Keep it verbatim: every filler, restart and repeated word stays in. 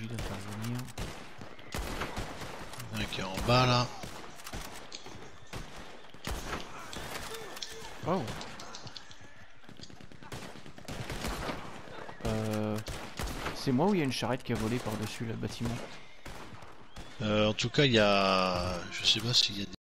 obligé d'intervenir. Il y en a un qui est en bas là. Oh. Euh... C'est moi ou il y a une charrette qui a volé par-dessus le bâtiment? Euh, en tout cas, il y a. Je sais pas s'il y a des.